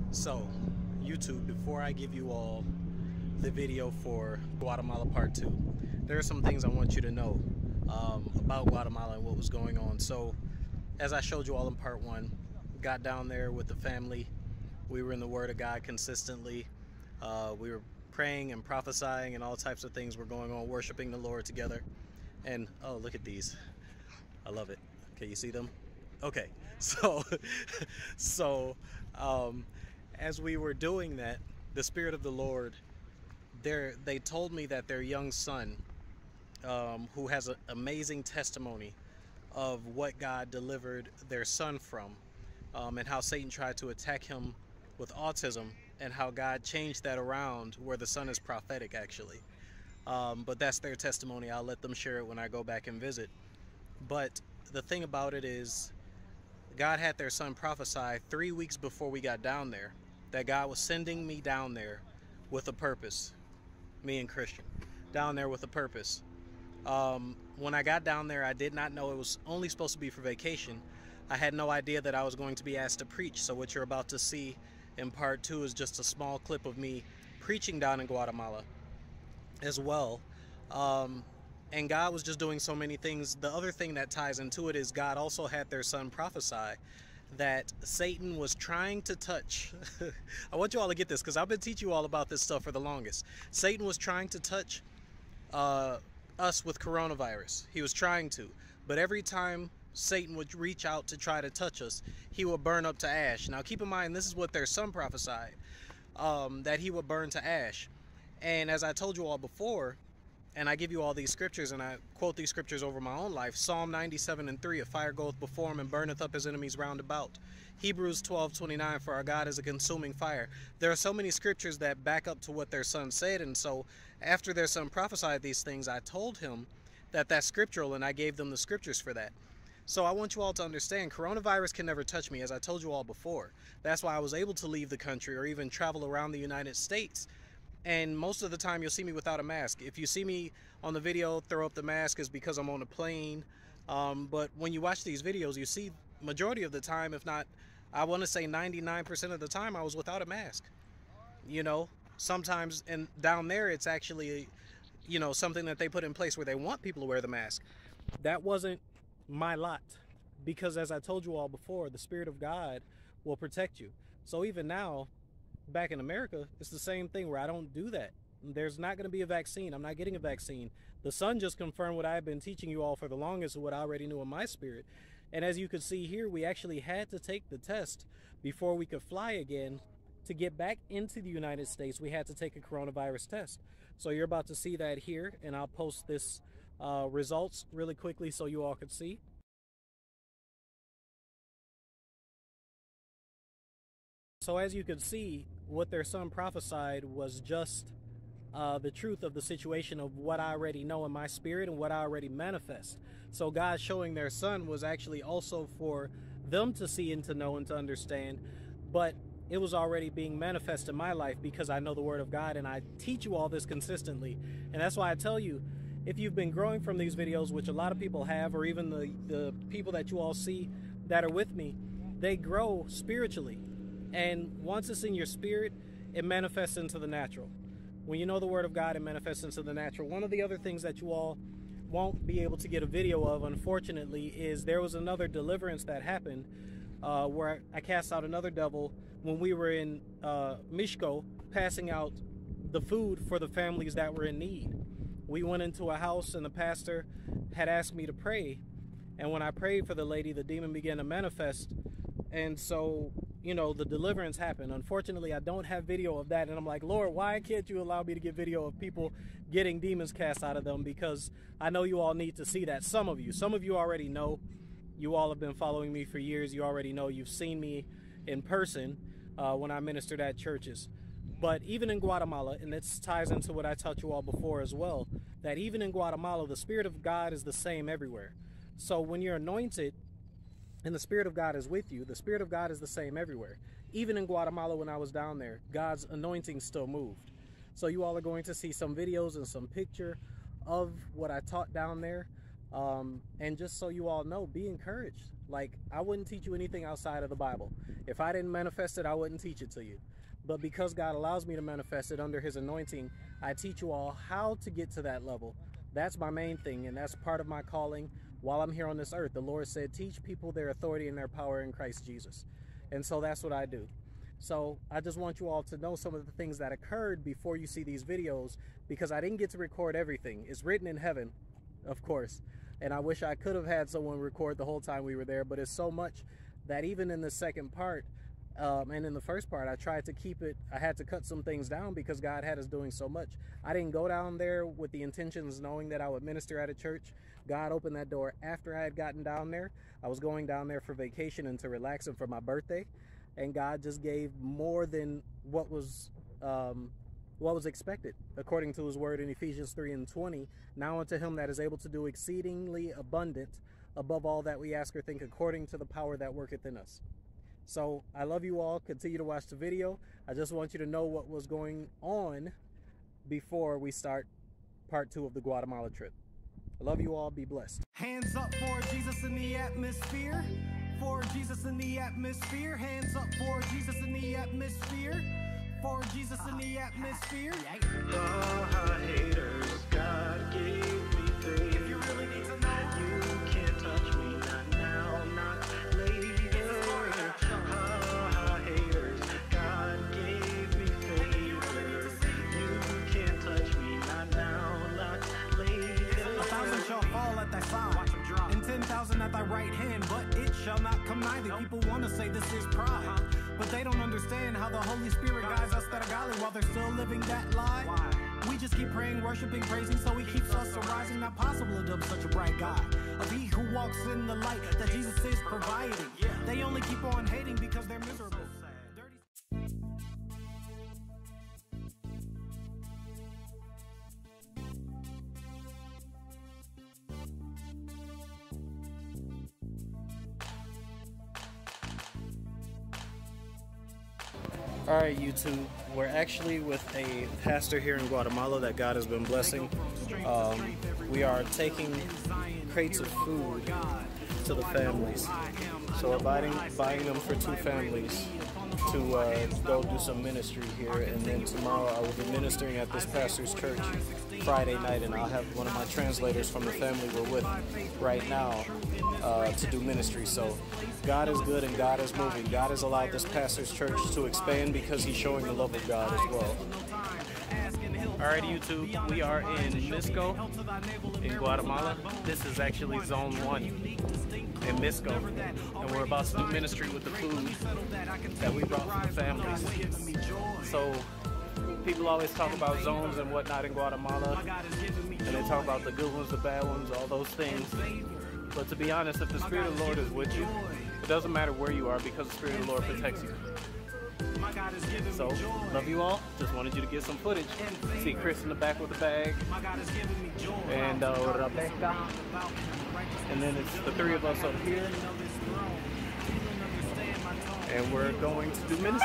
So, YouTube, before I give you all the video for Guatemala Part 2, there are some things I want you to know about Guatemala and what was going on. So, as I showed you all in Part 1, got down there with the family. We were in the Word of God consistently. We were praying and prophesying and all types of things were going on, worshiping the Lord together. And, oh, look at these. I love it. Can you see them? Okay, so as we were doing that, the Spirit of the Lord, they told me that their young son, who has an amazing testimony of what God delivered their son from, and how Satan tried to attack him with autism, and how God changed that around where the son is prophetic, actually. But that's their testimony. I'll let them share it when I go back and visit. But the thing about it is, God had their son prophesy 3 weeks before we got down there that God was sending me down there with a purpose. Me and Christian down there with a purpose. When I got down there, I did not know it was only supposed to be for vacation. I had no idea that I was going to be asked to preach. So what you're about to see in Part 2 is just a small clip of me preaching down in Guatemala as well. And God was just doing so many things. The other thing that ties into it is God also had their son prophesy that Satan was trying to touch. I want you all to get this because I've been teaching you all about this stuff for the longest. Satan was trying to touch us with coronavirus. He was trying to. But every time Satan would reach out to try to touch us, he would burn up to ash. Now keep in mind, this is what their son prophesied, that he would burn to ash. And as I told you all before, and I give you all these scriptures, and I quote these scriptures over my own life. Psalm 97:3, a fire goeth before him and burneth up his enemies round about. Hebrews 12:29, for our God is a consuming fire. There are so many scriptures that back up to what their son said, and so after their son prophesied these things, I told him that that's scriptural, and I gave them the scriptures for that. So I want you all to understand, coronavirus can never touch me, as I told you all before. That's why I was able to leave the country or even travel around the United States. And most of the time you'll see me without a mask. If you see me on the video throw up the mask, is because I'm on a plane. But when you watch these videos, you see majority of the time, if not, I want to say 99% of the time, I was without a mask. You know, sometimes, and down there it's actually, you know, something that they put in place where they want people to wear the mask. That wasn't my lot, because as I told you all before, the Spirit of God will protect you. So even now, back in America, it's the same thing where I don't do that. There's not going to be a vaccine. I'm not getting a vaccine. The sun just confirmed what I've been teaching you all for the longest, what I already knew in my spirit. And as you can see here, we actually had to take the test before we could fly again. To get back into the United States, we had to take a coronavirus test. So you're about to see that here, and I'll post this results really quickly so you all can see. So as you can see, what their son prophesied was just the truth of the situation of what I already know in my spirit and what I already manifest. So God showing their son was actually also for them to see and to know and to understand, but it was already being manifest in my life because I know the Word of God and I teach you all this consistently. And that's why I tell you, if you've been growing from these videos, which a lot of people have, or even the people that you all see that are with me, they grow spiritually. And once it's in your spirit, it manifests into the natural. When you know the Word of God, it manifests into the natural. One of the other things that you all won't be able to get a video of, unfortunately, is there was another deliverance that happened where I cast out another devil when we were in Mishko, passing out the food for the families that were in need. We went into a house and the pastor had asked me to pray. And when I prayed for the lady, the demon began to manifest. And so, you know, the deliverance happened. Unfortunately, I don't have video of that. And I'm like, Lord, why can't you allow me to get video of people getting demons cast out of them? Because I know you all need to see that. Some of you already know. You all have been following me for years. You already know. You've seen me in person when I ministered at churches. But even in Guatemala, and this ties into what I taught you all before as well, that even in Guatemala, the Spirit of God is the same everywhere. So when you're anointed, and the Spirit of God is with you, the Spirit of God is the same everywhere. Even in Guatemala, when I was down there, God's anointing still moved. So you all are going to see some videos and some picture of what I taught down there. And just so you all know, be encouraged. Like, I wouldn't teach you anything outside of the Bible. If I didn't manifest it, I wouldn't teach it to you. But because God allows me to manifest it under his anointing, I teach you all how to get to that level. That's my main thing, and that's part of my calling while I'm here on this earth. The Lord said, teach people their authority and their power in Christ Jesus. And so that's what I do. So I just want you all to know some of the things that occurred before you see these videos, because I didn't get to record everything. It's written in heaven, of course. And I wish I could have had someone record the whole time we were there, but it's so much that even in the second part and in the first part, I tried to keep it. I had to cut some things down because God had us doing so much. I didn't go down there with the intentions knowing that I would minister at a church. God opened that door after I had gotten down there. I was going down there for vacation and to relax and for my birthday. And God just gave more than what was expected, according to his word in Ephesians 3:20. Now unto him that is able to do exceedingly abundant above all that we ask or think, according to the power that worketh in us. So I love you all. Continue to watch the video. I just want you to know what was going on before we start part 2 of the Guatemala trip. I love you all. Be blessed. Hands up for Jesus in the atmosphere. For Jesus in the atmosphere. Hands up for Jesus in the atmosphere. For Jesus in the atmosphere. Haters, God gave me faith. If you really need to know, you can't touch me, not now, not later. Haters, God gave me favor. You can't touch me, not now, not later. 1,000 shall fall at thy side, and 10,000 at thy right hand, but it shall not come nigh thee. People want to say this is pride, but they don't understand how the Holy Spirit guides us that are godly while they're still living that lie. We just keep praying, worshiping, praising, so he keeps us arising. Not possible to dub such a bright God, of he who walks in the light that Jesus is providing. They only keep on hating because they're miserable. All right, YouTube, we're actually with a pastor here in Guatemala that God has been blessing. We are taking crates of food to the families. So we're buying them for 2 families to go do some ministry here. And then tomorrow I will be ministering at this pastor's church Friday night, and I'll have one of my translators from the family we're with right now to do ministry. So God is good and God is moving. God has allowed this pastor's church to expand because he's showing the love of God as well. Alright, YouTube, we are in Misco in Guatemala. This is actually Zone 1 in Misco, and we're about to do ministry with the food that we brought for the families. So people always talk about zones and whatnot in Guatemala, and they talk about the good ones, the bad ones, all those things. But to be honest, if the Spirit of the Lord is with you, it doesn't matter where you are because the Spirit of the Lord protects you. So, love you all. Just wanted you to get some footage. See Chris in the back with the bag. And Rebecca. And then it's the 3 of us up here. And we're going to do ministry.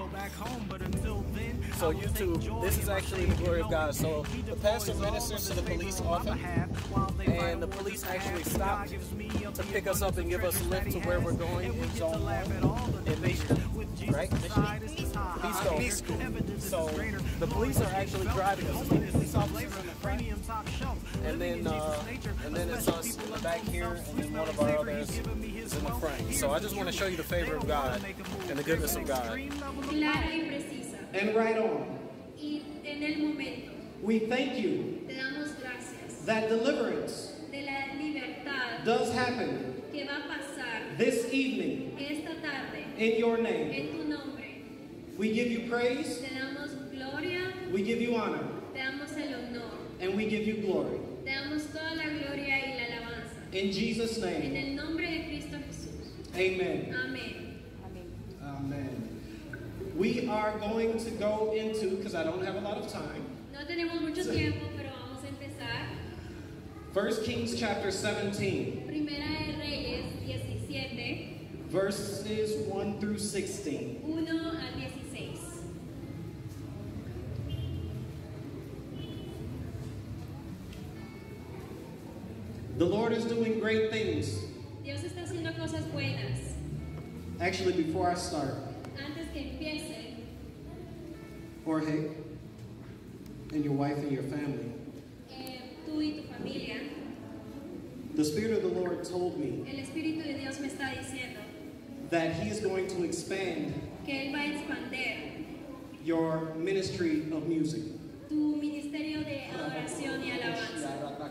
So YouTube, this is actually the glory of God. So the pastor ministers to the police often, and the police actually stopped to pick us up and give us a lift to where we're going in Zone 1 in Michigan, right? Michigan. So the police are actually driving us. The police officers in the front, and then it's us in the back here, and then one of our others is in the front. So I just want to show you the favor of God and the goodness of God. And right on. Y en el momento. We thank you. Te damos gracias. That deliverance de la libertad does happen que va a pasar this evening esta tarde in your name. En tu nombre. We give you praise. Te damos gloria. We give you honor. Te damos el honor. And we give you glory. Te damos toda la gloria y la alabanza. In Jesus' name. En el nombre de Cristo Jesús. Amen. Amén. Amen. We are going to go into, because I don't have a lot of time. No tenemos mucho tiempo, pero vamos a empezar. 1 Kings chapter 17. Primera de Reyes 17. Verses 1 through 16. 1 al 16. The Lord is doing great things. Dios está haciendo cosas buenas. Actually, before I start, Antes que empiece, Jorge and your wife and your family, tú y tu familia, the Spirit of the Lord told me el Espíritu de Dios me está diciendo that He is going to expand que Él va a expandir your ministry of music. tu ministerio de adoración y alabanza.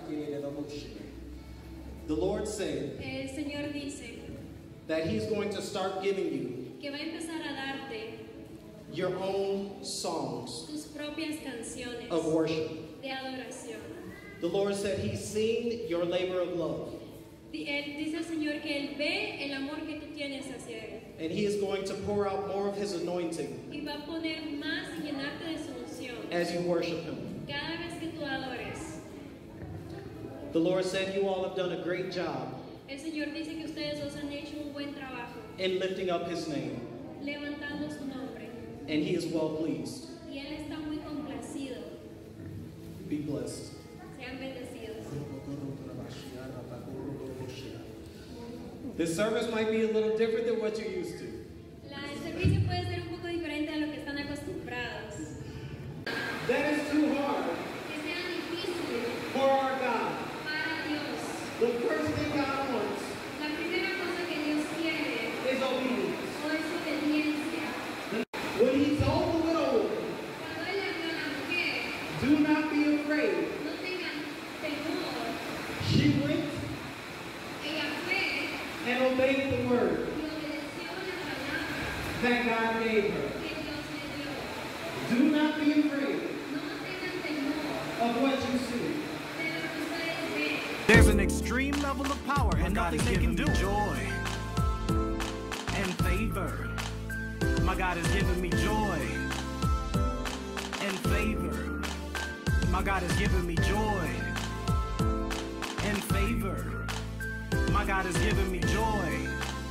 The Lord said El Señor dice that He's going to start giving you que va a empezar a darte your own songs tus propias canciones of worship. de adoración. The Lord said He's seen your labor of love, Él dice el Señor que Él ve el amor que tú tienes hacia Él and He is going to pour out more of His anointing y va a poner más y llenarte de su unción as you worship Him. cada vez que tú adores. The Lord said you all have done a great job El Señor dice que ustedes dos han hecho un buen trabajo in lifting up His name, levantando su nombre and He is well pleased. y Él está muy complacido. Be blessed. Sean bendecidos. This service might be a little different than what you're used to. El servicio puede ser un poco diferente a lo que están acostumbrados. That is too hard Que sea difícil for our God. para Dios. The first thing God wants La primera cosa que Dios quiere is obedience. o es obediencia. When He told the widow, Cuando Él le habló a la mujer, do not be afraid, no tengan temor, she went ella fue and obeyed the word y obedeció la palabra that God gave her. que Dios le dio. Do not be afraid No tengan temor of what you see. de lo que ustedes ven. There's an extreme level of power and nothing they can do. Joy and favor. My God has given me joy and favor. My God has given me joy and favor. My God has given me joy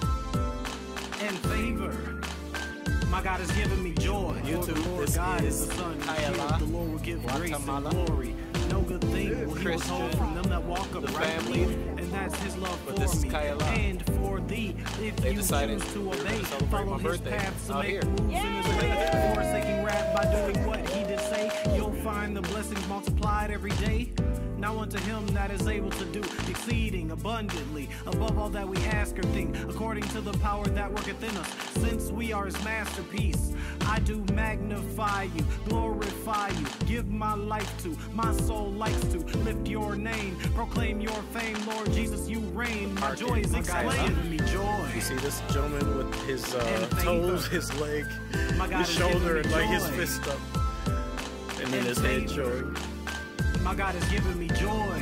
and favor. My God has given me joy. YouTube, For the Lord this God is the Son. Kayala, The Lord will give grace Guatemala. and glory. No good thing will He Christian, withhold from them that walk the uprightly. family. And that's His love But for this is me Kayala. and for thee. If They you decided choose to they were obey, gonna celebrate follow my His birthday paths and out make here. moves in His way. Forsaking wrath by doing what He did say, you'll find the blessings multiplied every day. Now unto Him that is able to do exceeding abundantly above all that we ask or think, according to the power that worketh in us. Since we are His masterpiece, I do magnify you, glorify you, give my life to, my soul likes to lift your name, proclaim your fame, Lord Jesus, you reign. My joy is exclaiming me joy. You see this gentleman with his And toes, favor. his leg, My God his has given shoulder, me and like his joy. fist up, and then And his head favor. showing. My God has given me joy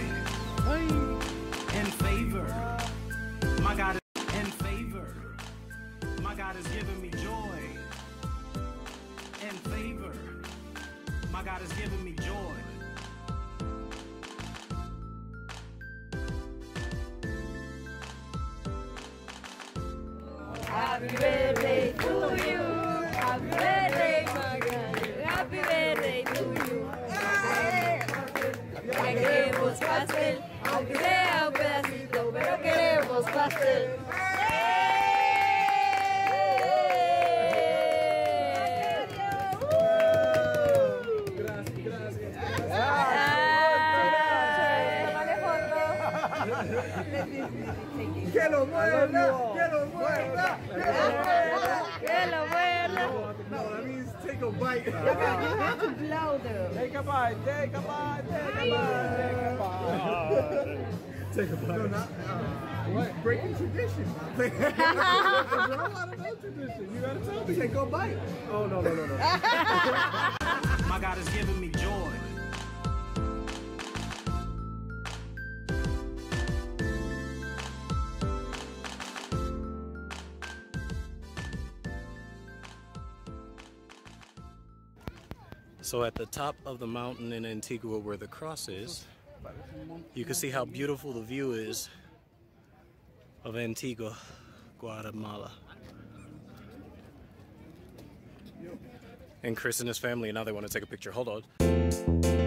and favor. My God and favor. My God has given me joy and favor. My God has given me joy. Happy birthday to you. Happy birthday, Makhario. Happy birthday to you. Ya queremos pastel, aunque sea un pedacito, pero queremos pastel. ¡Que lo muerda! ¡Que lo muerda! ¡Que lo muerda! No, that means take a bite. You have to blow though. Take a bite, take a bite, take a bite, take a bite. Take a bite. No, not, what? Breaking tradition. I don't want to know tradition. You gotta tell me. Take a bite. Oh, no. My God has given me joy. So at the top of the mountain in Antigua where the cross is, you can see how beautiful the view is of Antigua, Guatemala. And Chris and his family, and now they want to take a picture. Hold on.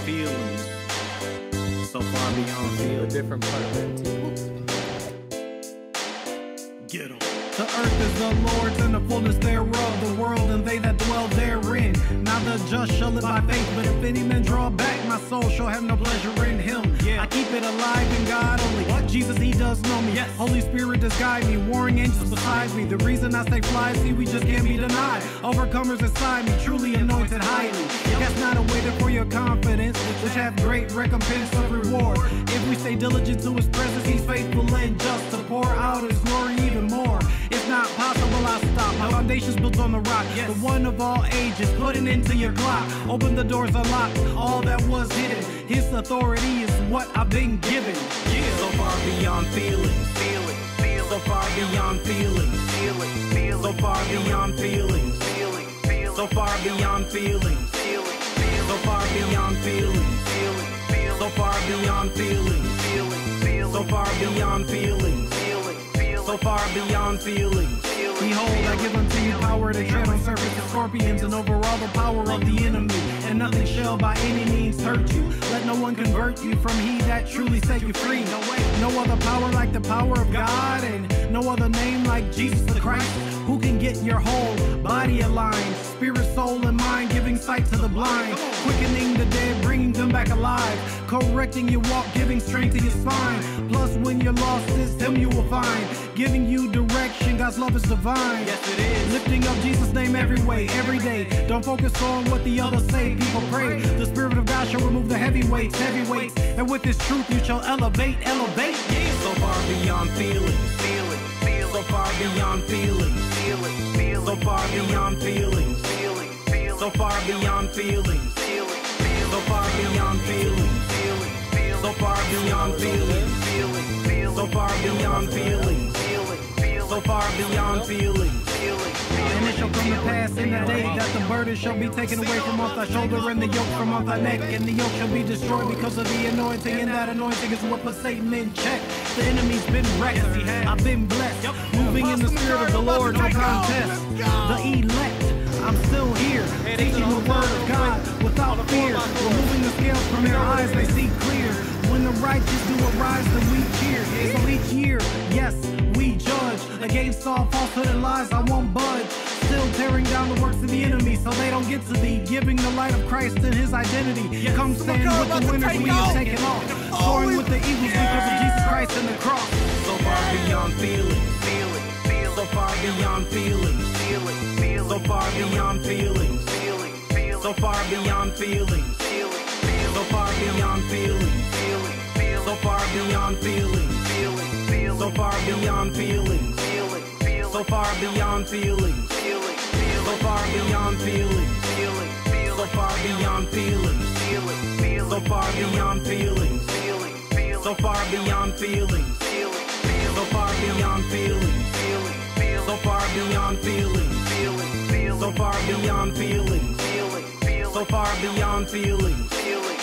feelings. So far beyond A feelings. different part of that too. Get 'em. The earth is the Lord's and the fullness thereof, the world and they that dwell therein. Now the just shall live by faith, but if any man draw back, my soul shall have no pleasure in him. Yeah. I keep it alive in God only. Jesus, he does know me. Yes. Holy Spirit does guide me, warring angels beside me. The reason I stay fly, see, we just can't be denied. Overcomers inside me, truly anointed highly. Cast not away therefore your confidence, which hath great recompense of reward. If we stay diligent to his presence, he's faithful and just to pour out his glory even more. It's not possible I stop. My foundation's built on the rock. Yes. The one of all ages. Put it into your clock. Open the doors unlocked. All that was hidden. His authority is what I've been given. Yeah. So far beyond feelings. So far beyond feelings. So far beyond feelings. So far beyond feelings. So far beyond feelings. So far beyond feelings. So far beyond feelings. So far beyond feelings. Behold, I give unto you power to tread on serpents and scorpions and over all the power of the enemy. And nothing shall by any means hurt you. Let no one convert you from he that truly set you free. No other power like the power of God, and no other name like Jesus the Christ. Who can get your whole body aligned? Spirit, soul, and mind, giving sight to the blind. Quickening the dead, bringing them back alive. Correcting your walk, giving strength to your spine. Plus, when you're lost, it's him you will find. Giving you direction, God's love is divine. Yes, it is. Lifting up Jesus' name every way, every day. Don't focus on what the others say, people pray. The Spirit of God shall remove the heavyweights. And with His truth you shall elevate. Yeah. So far beyond feelings. So far beyond feelings. So far beyond feelings. So far beyond feelings. So far beyond feelings. So far beyond feelings. So far beyond feelings. So far beyond feelings. And it shall come to pass in the day that the burden shall be taken away from off thy shoulder and the yoke from off thy neck. And the yoke shall be destroyed because of the anointing. And that anointing is what puts Satan in check. The enemy's been wrecked. I've been blessed. Moving in the spirit of the Lord, no contest. The elect. I'm still here, teaching the word of God without fear. Removing the scales from their eyes, they see clear. When the righteous do arise, then we cheer. So each year, yes, we judge. Against all falsehood and lies, I won't budge. Still tearing down the works of the enemy so they don't get to thee. Giving the light of Christ and his identity. Come stand with the winners, we are taking off. Soaring with the eagles because of Jesus Christ and the cross. So far beyond feelings. So far beyond feelings. So far beyond feelings. So far beyond feelings. So far beyond feelings. So far beyond feelings. So far beyond feelings. So far beyond feelings. So far beyond feelings. So far beyond feelings. So far beyond feelings. So far beyond feelings. So far beyond feelings. So far beyond feelings. So far beyond feelings. So far beyond feelings.